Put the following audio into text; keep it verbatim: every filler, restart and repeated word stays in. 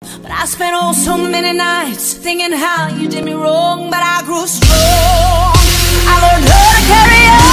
But I spent oh so many nights thinking how you did me wrong, but I grew strong. I learned how to carry on.